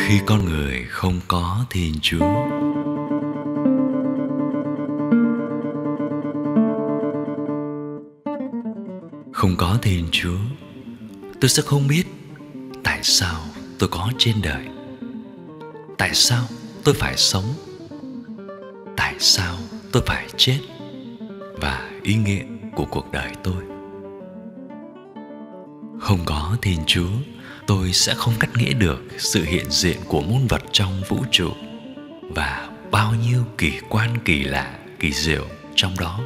Khi con người không có Thiên Chúa, không có Thiên Chúa, tôi sẽ không biết tại sao tôi có trên đời, tại sao tôi phải sống, tại sao tôi phải chết, và ý nghĩa của cuộc đời tôi. Không có Thiên Chúa, tôi sẽ không cắt nghĩa được sự hiện diện của muôn vật trong vũ trụ và bao nhiêu kỳ quan kỳ lạ, kỳ diệu trong đó.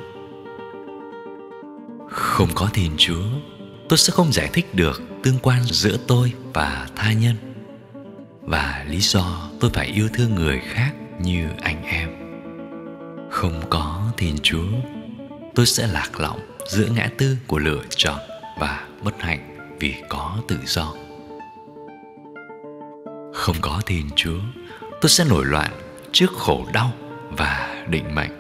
Không có Thiên Chúa, tôi sẽ không giải thích được tương quan giữa tôi và tha nhân và lý do tôi phải yêu thương người khác như anh em. Không có Thiên Chúa, tôi sẽ lạc lõng giữa ngã tư của lựa chọn và bất hạnh vì có tự do. Không có Thiên Chúa, tôi sẽ nổi loạn trước khổ đau và định mệnh.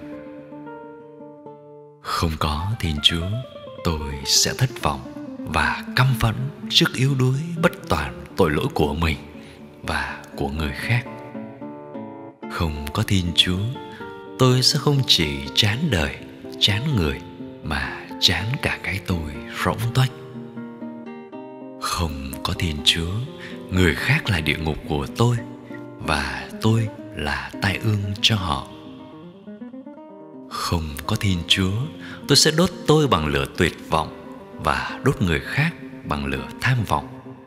Không có Thiên Chúa, tôi sẽ thất vọng và căm phẫn trước yếu đuối bất toàn tội lỗi của mình và của người khác. Không có Thiên Chúa, tôi sẽ không chỉ chán đời, chán người, mà chán cả cái tôi rỗng tuếch. Không có Thiên Chúa, người khác là địa ngục của tôi và tôi là tai ương cho họ. Không có Thiên Chúa, tôi sẽ đốt tôi bằng lửa tuyệt vọng và đốt người khác bằng lửa tham vọng.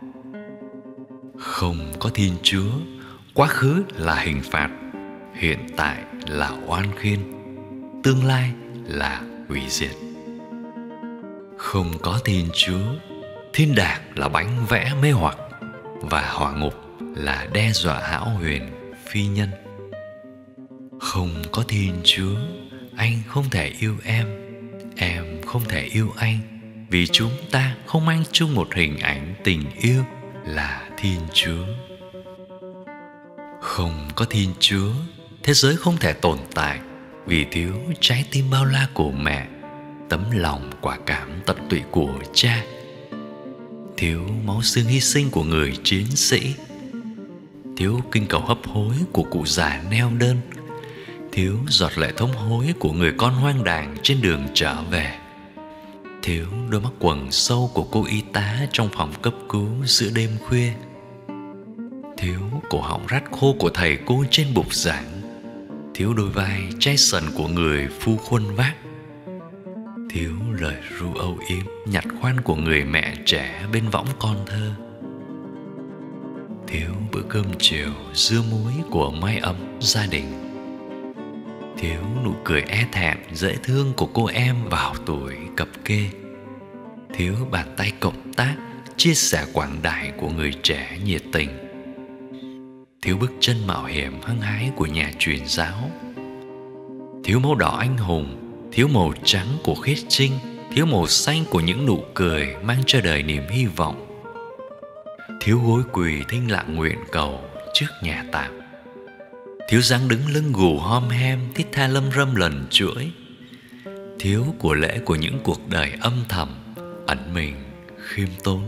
Không có Thiên Chúa, quá khứ là hình phạt, hiện tại là oan khiên, tương lai là hủy diệt. Không có Thiên Chúa, thiên đàng là bánh vẽ mê hoặc và hỏa ngục là đe dọa hão huyền phi nhân. Không có Thiên Chúa, anh không thể yêu em không thể yêu anh, vì chúng ta không mang chung một hình ảnh tình yêu là Thiên Chúa. Không có Thiên Chúa, thế giới không thể tồn tại vì thiếu trái tim bao la của mẹ, tấm lòng quả cảm tận tụy của cha, thiếu máu xương hy sinh của người chiến sĩ, thiếu kinh cầu hấp hối của cụ già neo đơn, thiếu giọt lệ thống hối của người con hoang đàng trên đường trở về, thiếu đôi mắt quầng sâu của cô y tá trong phòng cấp cứu giữa đêm khuya, thiếu cổ họng rát khô của thầy cô trên bục giảng, thiếu đôi vai chai sần của người phu khuân vác, thiếu lời ru âu yếm nhặt khoan của người mẹ trẻ bên võng con thơ, thiếu bữa cơm chiều dưa muối của mái ấm gia đình, thiếu nụ cười e thẹn dễ thương của cô em vào tuổi cập kê, thiếu bàn tay cộng tác chia sẻ quảng đại của người trẻ nhiệt tình, thiếu bước chân mạo hiểm hăng hái của nhà truyền giáo, thiếu màu đỏ anh hùng, thiếu màu trắng của khiết trinh, thiếu màu xanh của những nụ cười mang cho đời niềm hy vọng, thiếu gối quỳ thinh lặng nguyện cầu trước nhà tạm, thiếu dáng đứng lưng gù hom hem thiết tha lâm râm lần chuỗi, thiếu của lễ của những cuộc đời âm thầm ẩn mình khiêm tốn.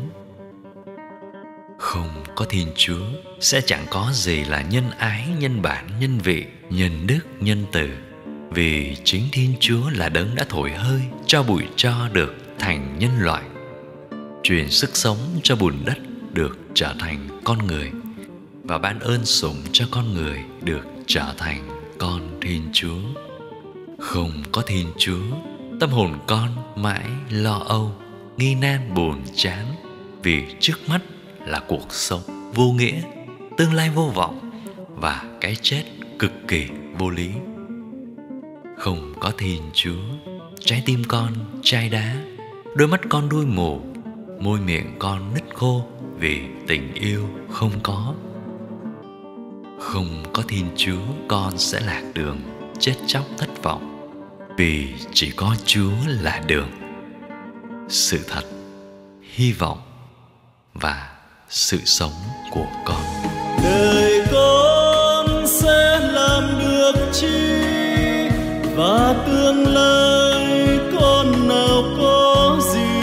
Không có Thiên Chúa, sẽ chẳng có gì là nhân ái, nhân bản, nhân vị, nhân đức, nhân từ, vì chính Thiên Chúa là đấng đã thổi hơi cho bụi tro được thành nhân loại, truyền sức sống cho bùn đất được trở thành con người, và ban ơn sủng cho con người được trở thành con Thiên Chúa. Không có Thiên Chúa, tâm hồn con mãi lo âu, nghi nan buồn chán, vì trước mắt là cuộc sống vô nghĩa, tương lai vô vọng và cái chết cực kỳ vô lý. Không có Thiên Chúa, trái tim con chai đá, đôi mắt con đuôi mù, môi miệng con nứt khô vì tình yêu không có. Không có Thiên Chúa, con sẽ lạc đường, chết chóc thất vọng, vì chỉ có Chúa là đường, sự thật, hy vọng và sự sống của con. Đời con sẽ làm được chi, và tương lai con nào có gì,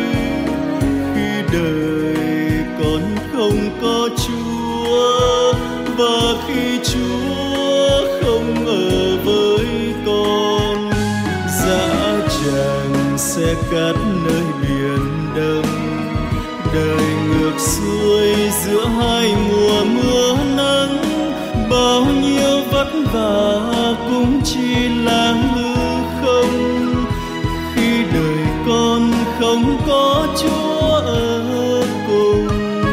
khi đời con không có Chúa, và khi Chúa không ở với con. Dã tràng sẽ cắt nơi biển đông, đời ngược xuôi giữa hai mùa mưa nắng. Bao nhiêu vất vả cũng chỉ là hư không, khi đời con không có Chúa ở cùng.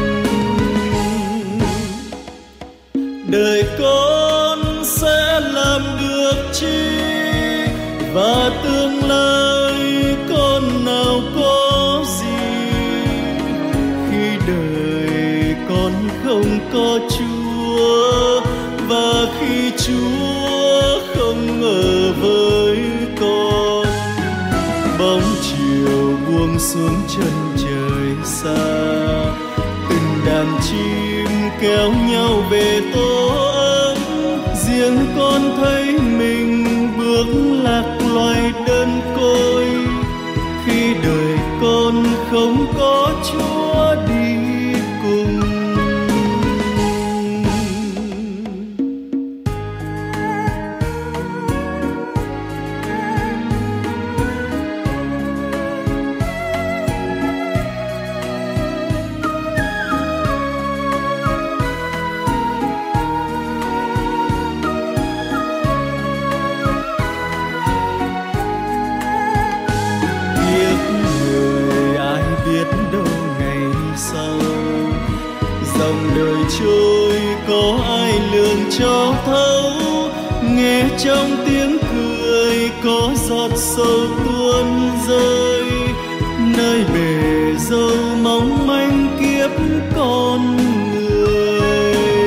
Đời con sẽ làm được chi, và tương lai con nào có gì, khi đời con không có Chúa, và khi Chúa không ở với con. Bóng chiều buông xuống chân trời xa, từng đàn chim kéo nhau về tổ ấm. Riêng con thấy mình bước lạc loài đơn côi, khi đời con không có Chúa đi cùng. Trôi có ai lường cho thấu, nghe trong tiếng cười có giọt sầu tuôn rơi, nơi bể dâu mong manh kiếp con người.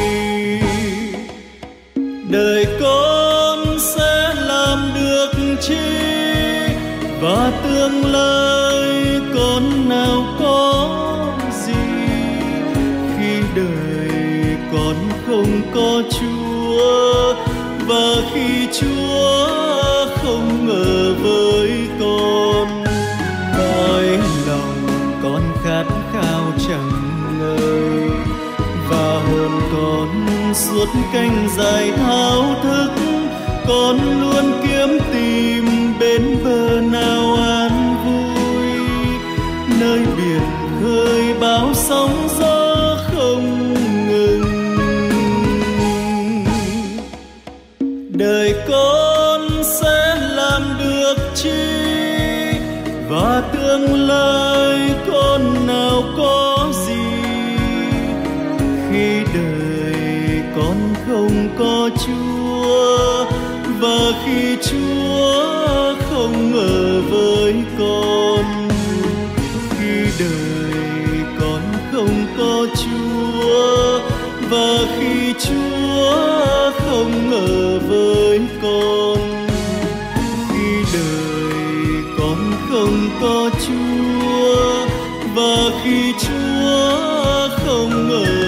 Đời con sẽ làm được chi, và tương lai con nào có gì, khi đời con không có Chúa, và khi Chúa không ở với con. Cõi lòng con khát khao chẳng ngơi, và hồn con suốt canh dài thao thức. Con luôn kiếm tìm bên bờ nào an vui, nơi biển khơi bão sóng gió không ngừng. Đời con sẽ làm được chi, và tương lai con nào có gì, khi đời con không có Chúa, và khi Chúa không ở với con. Khi đời con không có Chúa, và khi Chúa không ở với con. Khi đời con không có Chúa, và khi Chúa không ở